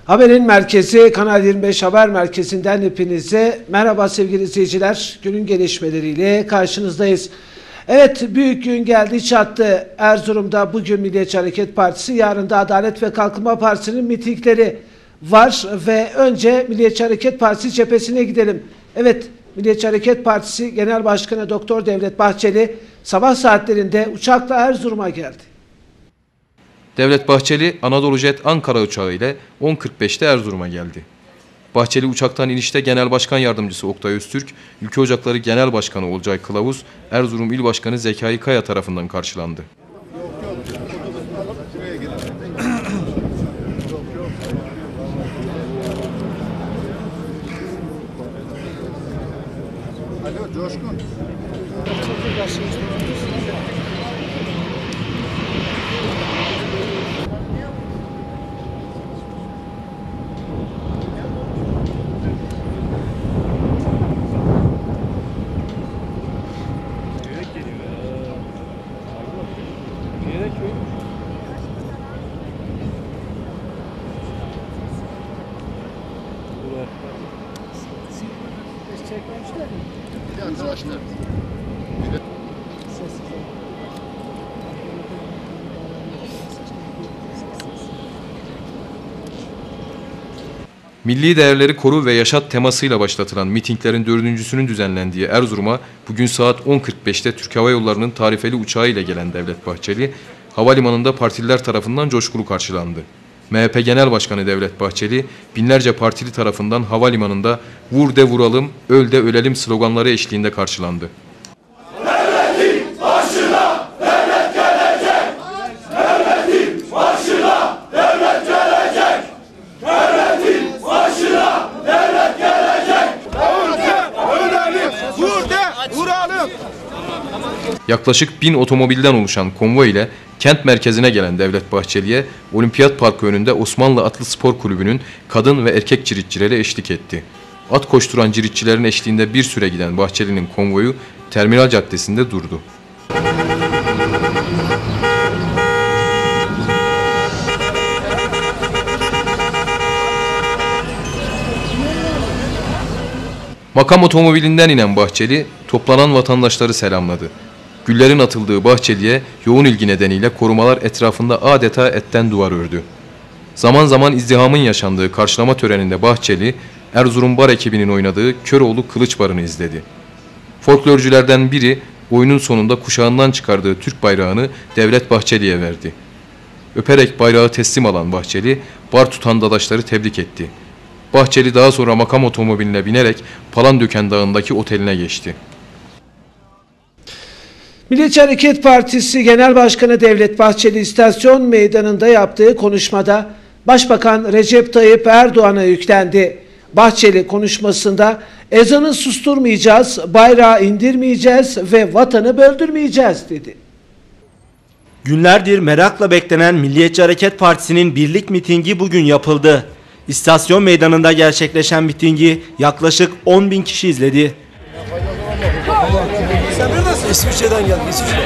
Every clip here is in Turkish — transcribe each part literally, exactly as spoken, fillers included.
Haberin merkezi Kanal yirmi beş Haber Merkezi'nden hepinize merhaba sevgili izleyiciler. Günün gelişmeleriyle karşınızdayız. Evet, büyük gün geldi çattı. Erzurum'da bugün Milliyetçi Hareket Partisi, yarın da Adalet ve Kalkınma Partisi'nin mitingleri var ve önce Milliyetçi Hareket Partisi cephesine gidelim. Evet, Milliyetçi Hareket Partisi Genel Başkanı Doktor Devlet Bahçeli sabah saatlerinde uçakla Erzurum'a geldi. Devlet Bahçeli, Anadolu Jet Ankara uçağı ile on kırk beşte Erzurum'a geldi. Bahçeli uçaktan inişte Genel Başkan Yardımcısı Oktay Öztürk, Ülke Ocakları Genel Başkanı Olcay Kılavuz, Erzurum İl Başkanı Zekai Kaya tarafından karşılandı. Alo Coşkun. Arkadaşlar. Milli değerleri koru ve yaşat temasıyla başlatılan mitinglerin dördüncüsünün düzenlendiği Erzurum'a bugün saat on kırk beşte Türk Hava Yolları'nın tarifeli uçağıyla gelen Devlet Bahçeli, havalimanında partililer tarafından coşkulu karşılandı. M H P Genel Başkanı Devlet Bahçeli, binlerce partili tarafından havalimanında "Vur de vuralım, öl de ölelim" sloganları eşliğinde karşılandı. Devletin başına devlet gelecek, devletin başına devlet gelecek, devletin başına devlet gelecek. Vur de ölelim, vur de vuralım. Yaklaşık bin otomobilden oluşan konvoy ile kent merkezine gelen Devlet Bahçeli'ye Olimpiyat Parkı önünde Osmanlı Atlı Spor Kulübü'nün kadın ve erkek ciritçileri eşlik etti. At koşturan ciritçilerin eşliğinde bir süre giden Bahçeli'nin konvoyu Terminal Caddesi'nde durdu. Makam otomobilinden inen Bahçeli toplanan vatandaşları selamladı. Güllerin atıldığı Bahçeli'ye yoğun ilgi nedeniyle korumalar etrafında adeta etten duvar ördü. Zaman zaman izdihamın yaşandığı karşılama töreninde Bahçeli, Erzurum Bar ekibinin oynadığı Köroğlu Kılıç Barı'nı izledi. Folklorculardan biri oyunun sonunda kuşağından çıkardığı Türk bayrağını Devlet Bahçeli'ye verdi. Öperek bayrağı teslim alan Bahçeli, bar tutan dadaşları tebrik etti. Bahçeli daha sonra makam otomobiline binerek Palandöken Dağı'ndaki oteline geçti. Milliyetçi Hareket Partisi Genel Başkanı Devlet Bahçeli istasyon meydanında yaptığı konuşmada Başbakan Recep Tayyip Erdoğan'a yüklendi. Bahçeli konuşmasında ezanı susturmayacağız, bayrağı indirmeyeceğiz ve vatanı böldürmeyeceğiz dedi. Günlerdir merakla beklenen Milliyetçi Hareket Partisi'nin birlik mitingi bugün yapıldı. İstasyon meydanında gerçekleşen mitingi yaklaşık on bin kişi izledi. Sen neredesin? İsviçre'den geldim. İsviçre.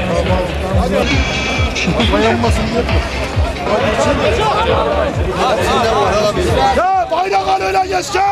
Ya bayrak al öyle geçeceksin.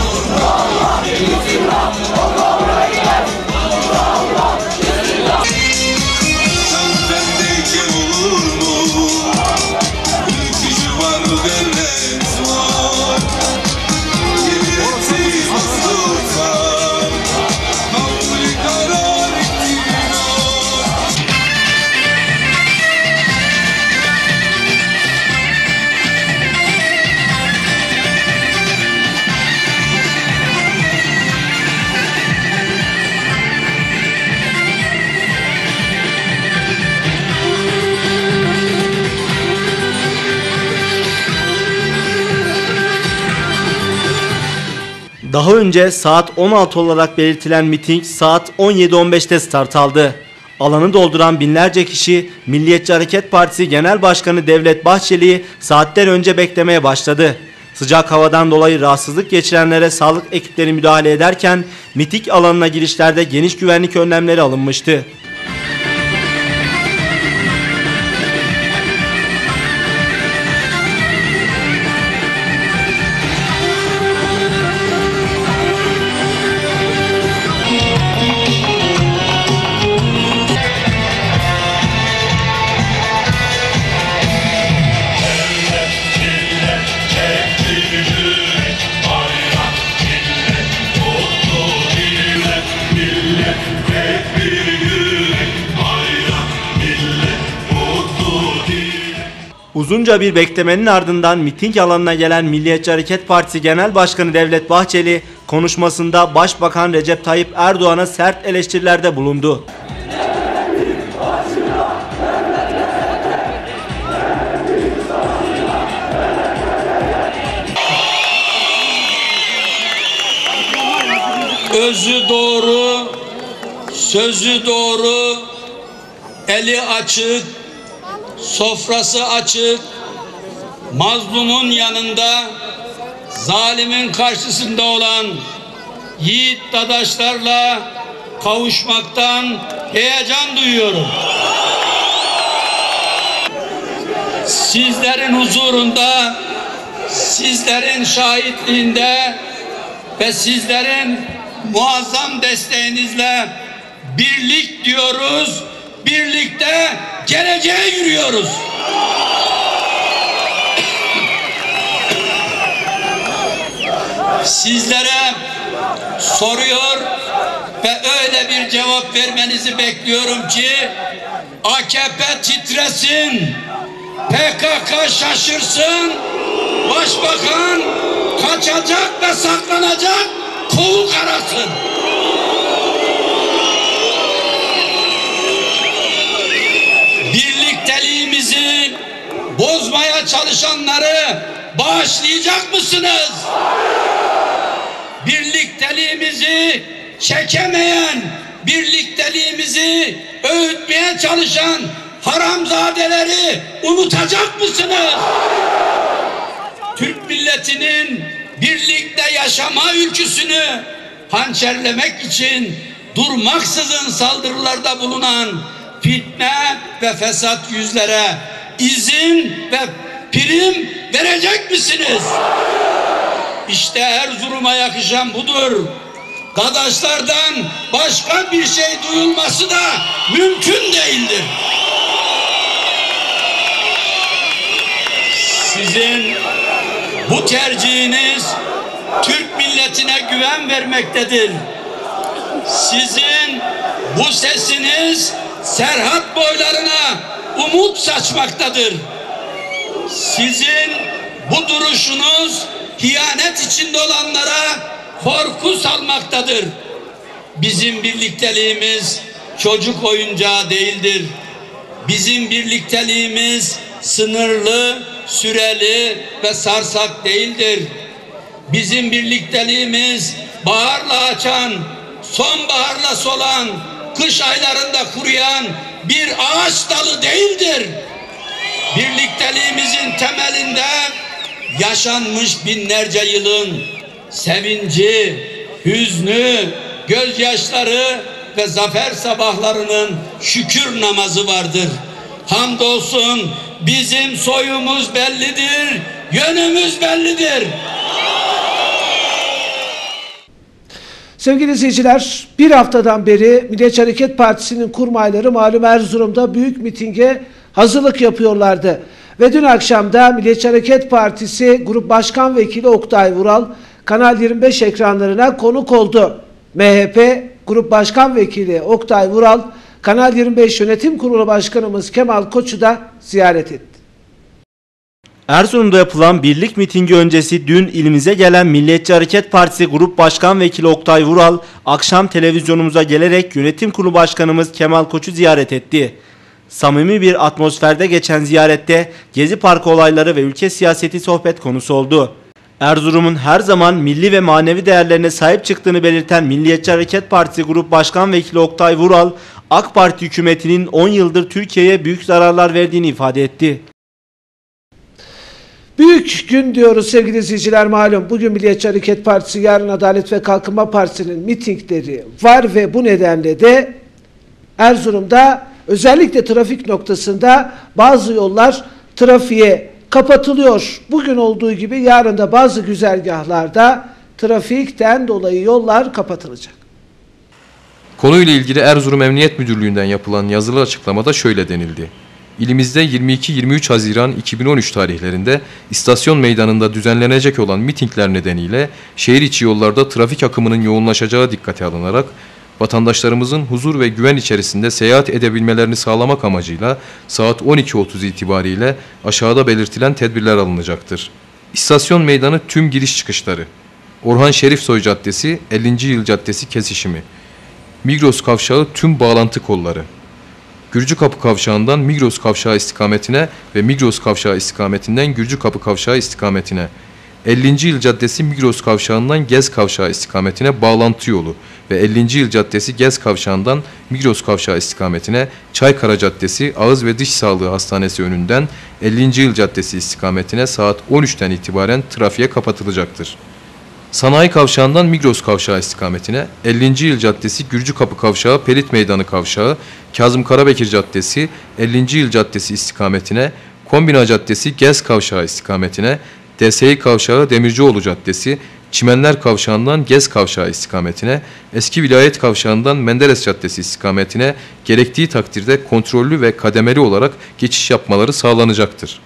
Daha önce saat on altı olarak belirtilen miting saat on yedi on beşte start aldı. Alanı dolduran binlerce kişi Milliyetçi Hareket Partisi Genel Başkanı Devlet Bahçeli'yi saatler önce beklemeye başladı. Sıcak havadan dolayı rahatsızlık geçirenlere sağlık ekipleri müdahale ederken miting alanına girişlerde geniş güvenlik önlemleri alınmıştı. Uzunca bir beklemenin ardından miting alanına gelen Milliyetçi Hareket Partisi Genel Başkanı Devlet Bahçeli konuşmasında Başbakan Recep Tayyip Erdoğan'a sert eleştirilerde bulundu. Özü doğru, sözü doğru, eli açık, sofrası açık, mazlumun yanında, zalimin karşısında olan yiğit dadaşlarla kavuşmaktan heyecan duyuyorum. Sizlerin huzurunda, sizlerin şahitliğinde ve sizlerin muazzam desteğinizle birlik diyoruz, birlikte geleceğe yürüyoruz. Sizlere soruyor ve öyle bir cevap vermenizi bekliyorum ki A K P titresin, P K K şaşırsın, Başbakan kaçacak ve saklanacak, kovuk arasın. Birlikteliğimizi bozmaya çalışanları bağışlayacak mısınız? Birlikteliğimizi çekemeyen, birlikteliğimizi öğütmeye çalışan haramzadeleri unutacak mısınız? Türk milletinin birlikte yaşama ülküsünü hançerlemek için durmaksızın saldırılarda bulunan fitne ve fesat yüzlere izin ve prim verecek misiniz? İşte Erzurum'a yakışan budur. Dadaşlardan başka bir şey duyulması da mümkün değildir. Sizin bu tercihiniz Türk milletine güven vermektedir. Sizin bu sesiniz Serhat boylarına umut saçmaktadır. Sizin bu duruşunuz hiyanet içinde olanlara korku salmaktadır. Bizim birlikteliğimiz çocuk oyuncağı değildir. Bizim birlikteliğimiz sınırlı, süreli ve sarsak değildir. Bizim birlikteliğimiz baharla açan, sonbaharla solan, kış aylarında kuruyan bir ağaç dalı değildir. Birlikteliğimizin temelinde yaşanmış binlerce yılın sevinci, hüznü, gözyaşları ve zafer sabahlarının şükür namazı vardır. Hamdolsun bizim soyumuz bellidir, yönümüz bellidir. Sevgili izleyiciler, bir haftadan beri Milliyetçi Hareket Partisi'nin kurmayları malum Erzurum'da büyük mitinge hazırlık yapıyorlardı. Ve dün akşam da Milliyetçi Hareket Partisi Grup Başkan Vekili Oktay Vural Kanal yirmi beş ekranlarına konuk oldu. M H P Grup Başkan Vekili Oktay Vural, Kanal yirmi beş Yönetim Kurulu Başkanımız Kemal Koç'u da ziyaret etti. Erzurum'da yapılan birlik mitingi öncesi dün ilimize gelen Milliyetçi Hareket Partisi Grup Başkan Vekili Oktay Vural, akşam televizyonumuza gelerek Yönetim Kurulu Başkanımız Kemal Koç'u ziyaret etti. Samimi bir atmosferde geçen ziyarette Gezi Parkı olayları ve ülke siyaseti sohbet konusu oldu. Erzurum'un her zaman milli ve manevi değerlerine sahip çıktığını belirten Milliyetçi Hareket Partisi Grup Başkan Vekili Oktay Vural, AK Parti hükümetinin on yıldır Türkiye'ye büyük zararlar verdiğini ifade etti. Büyük gün diyoruz sevgili izleyiciler, malum. Bugün Milliyetçi Hareket Partisi, yarın Adalet ve Kalkınma Partisi'nin mitingleri var ve bu nedenle de Erzurum'da özellikle trafik noktasında bazı yollar trafiğe kapatılıyor. Bugün olduğu gibi yarın da bazı güzergahlarda trafikten dolayı yollar kapatılacak. Konuyla ilgili Erzurum Emniyet Müdürlüğü'nden yapılan yazılı açıklamada şöyle denildi. İlimizde yirmi iki yirmi üç Haziran iki bin on üç tarihlerinde istasyon meydanında düzenlenecek olan mitingler nedeniyle şehir içi yollarda trafik akımının yoğunlaşacağı dikkate alınarak vatandaşlarımızın huzur ve güven içerisinde seyahat edebilmelerini sağlamak amacıyla saat on iki otuz itibariyle aşağıda belirtilen tedbirler alınacaktır. İstasyon meydanı tüm giriş çıkışları, Orhan Şerifsoy Caddesi, ellinci Yıl Caddesi kesişimi, Migros Kavşağı tüm bağlantı kolları, Gürcükapı Kavşağı'ndan Migros Kavşağı istikametine ve Migros Kavşağı istikametinden Gürcükapı Kavşağı istikametine, ellinci Yıl Caddesi Migros Kavşağı'ndan Gez Kavşağı istikametine bağlantı yolu ve ellinci Yıl Caddesi Gez Kavşağı'ndan Migros Kavşağı istikametine Çaykara Caddesi Ağız ve Diş Sağlığı Hastanesi önünden ellinci Yıl Caddesi istikametine saat on üçten itibaren trafiğe kapatılacaktır. Sanayi Kavşağı'ndan Migros Kavşağı istikametine, ellinci Yıl Caddesi Gürcükapı Kavşağı Pelit Meydanı Kavşağı, Kazım Karabekir Caddesi ellinci Yıl Caddesi istikametine, Kombina Caddesi Gez Kavşağı istikametine, D S İ Kavşağı Demircioğlu Caddesi, Çimenler Kavşağı'ndan Gez Kavşağı istikametine, Eski Vilayet Kavşağı'ndan Menderes Caddesi istikametine gerektiği takdirde kontrollü ve kademeli olarak geçiş yapmaları sağlanacaktır.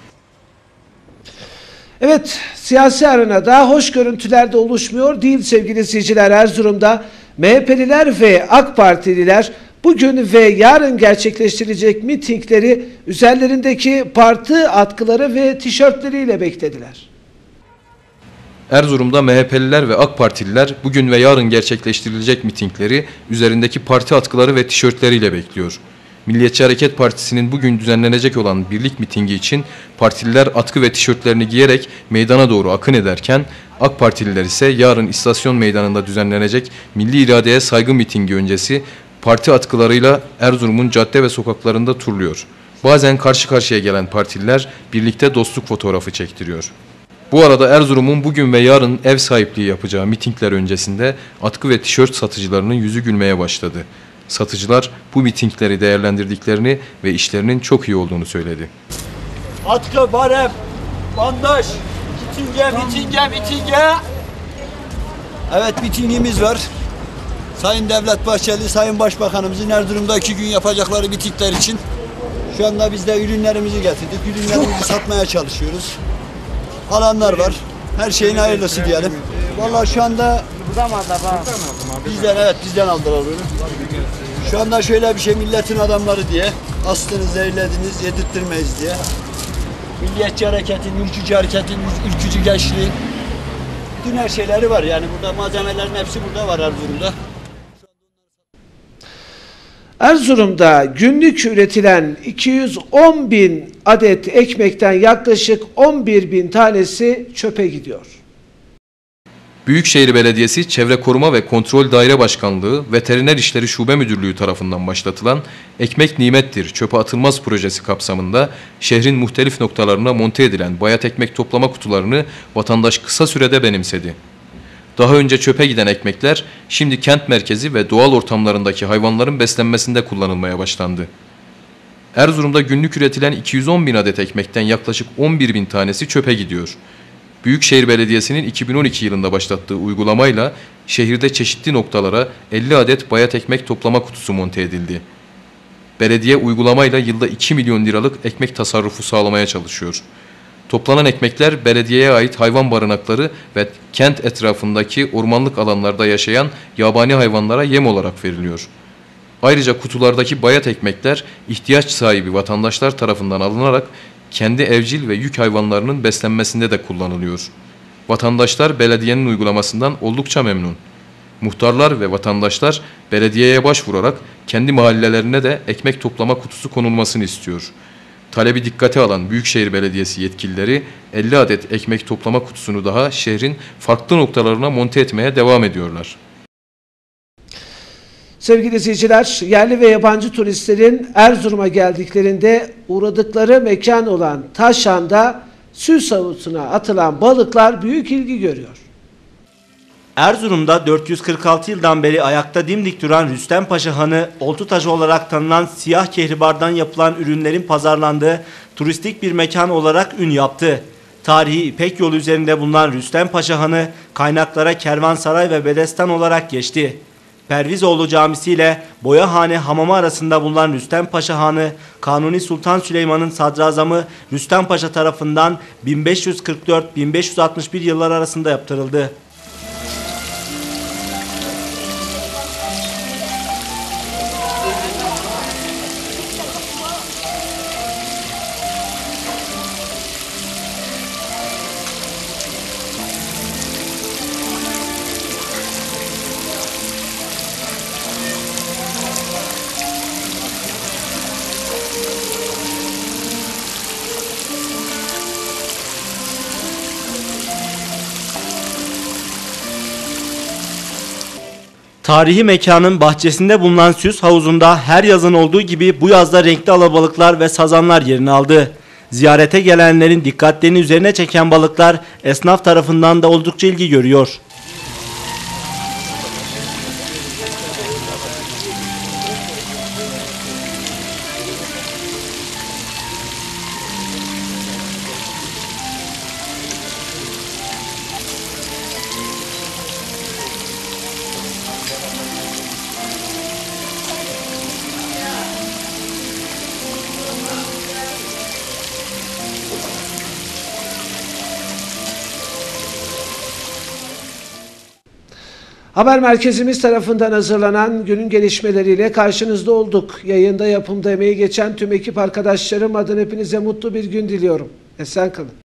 Evet, siyasi arenada hoş görüntüler de oluşmuyor değil sevgili izleyiciler. Erzurum'da M H P'liler ve AK Partililer bugün ve yarın gerçekleştirilecek mitingleri üzerlerindeki parti atkıları ve tişörtleriyle beklediler. Erzurum'da M H P'liler ve AK Partililer bugün ve yarın gerçekleştirilecek mitingleri üzerindeki parti atkıları ve tişörtleriyle bekliyor. Milliyetçi Hareket Partisi'nin bugün düzenlenecek olan birlik mitingi için partililer atkı ve tişörtlerini giyerek meydana doğru akın ederken AK Partililer ise yarın istasyon meydanında düzenlenecek milli iradeye saygı mitingi öncesi parti atkılarıyla Erzurum'un cadde ve sokaklarında turluyor. Bazen karşı karşıya gelen partililer birlikte dostluk fotoğrafı çektiriyor. Bu arada Erzurum'un bugün ve yarın ev sahipliği yapacağı mitingler öncesinde atkı ve tişört satıcılarının yüzü gülmeye başladı. Satıcılar bu mitingleri değerlendirdiklerini ve işlerinin çok iyi olduğunu söyledi. Atkı, barem, bandaj, mitinge, mitinge, mitinge. Evet, mitingimiz var. Sayın Devlet Bahçeli, Sayın Başbakanımızın Erzurum'da iki gün yapacakları mitingler için şu anda biz de ürünlerimizi getirdik. Ürünlerimizi satmaya çalışıyoruz. Alanlar var. Her şeyin hayırlısı diyelim. Vallahi şu anda bizden, evet bizden aldılar bunu. Şu anda şöyle bir şey, milletin adamları diye astınız, zehirlediniz, yedirttirmeyiz diye. Milliyetçi hareketin, ülkücü hareketin, ülkücü gençliğin bütün her şeyleri var. Yani burada malzemelerin hepsi burada var Erzurum'da. Erzurum'da günlük üretilen iki yüz on bin adet ekmekten yaklaşık on bir bin tanesi çöpe gidiyor. Büyükşehir Belediyesi Çevre Koruma ve Kontrol Daire Başkanlığı Veteriner İşleri Şube Müdürlüğü tarafından başlatılan Ekmek Nimettir, Çöpe Atılmaz projesi kapsamında şehrin muhtelif noktalarına monte edilen bayat ekmek toplama kutularını vatandaş kısa sürede benimsedi. Daha önce çöpe giden ekmekler şimdi kent merkezi ve doğal ortamlarındaki hayvanların beslenmesinde kullanılmaya başlandı. Erzurum'da günlük üretilen iki yüz on bin adet ekmekten yaklaşık on bir bin tanesi çöpe gidiyor. Büyükşehir Belediyesi'nin iki bin on iki yılında başlattığı uygulamayla şehirde çeşitli noktalara elli adet bayat ekmek toplama kutusu monte edildi. Belediye uygulamayla yılda iki milyon liralık ekmek tasarrufu sağlamaya çalışıyor. Toplanan ekmekler belediyeye ait hayvan barınakları ve kent etrafındaki ormanlık alanlarda yaşayan yabani hayvanlara yem olarak veriliyor. Ayrıca kutulardaki bayat ekmekler ihtiyaç sahibi vatandaşlar tarafından alınarak kendi evcil ve yük hayvanlarının beslenmesinde de kullanılıyor. Vatandaşlar belediyenin uygulamasından oldukça memnun. Muhtarlar ve vatandaşlar belediyeye başvurarak kendi mahallelerine de ekmek toplama kutusu konulmasını istiyor. Talebi dikkate alan Büyükşehir Belediyesi yetkilileri elli adet ekmek toplama kutusunu daha şehrin farklı noktalarına monte etmeye devam ediyorlar. Sevgili izleyiciler, yerli ve yabancı turistlerin Erzurum'a geldiklerinde uğradıkları mekan olan Taşhan'da süs havuzuna atılan balıklar büyük ilgi görüyor. Erzurum'da dört yüz kırk altı yıldan beri ayakta dimdik duran Rüstem Paşa Hanı, oltu taşı olarak tanınan siyah kehribardan yapılan ürünlerin pazarlandığı turistik bir mekan olarak ün yaptı. Tarihi İpek yolu üzerinde bulunan Rüstem Paşa Hanı, kaynaklara kervansaray ve bedestan olarak geçti. Pervizoğlu Camisi ile Boyahane Hamamı arasında bulunan Rüstem Paşa Hanı, Kanuni Sultan Süleyman'ın sadrazamı Rüstem Paşa tarafından bin beş yüz kırk dört bin beş yüz altmış bir yıllar arasında yaptırıldı. Tarihi mekanın bahçesinde bulunan süs havuzunda her yazın olduğu gibi bu yazda renkli alabalıklar ve sazanlar yerini aldı. Ziyarete gelenlerin dikkatlerini üzerine çeken balıklar esnaf tarafından da oldukça ilgi görüyor. Haber merkezimiz tarafından hazırlanan günün gelişmeleriyle karşınızda olduk. Yayında yapımda emeği geçen tüm ekip arkadaşlarım adına hepinize mutlu bir gün diliyorum. Esen kalın.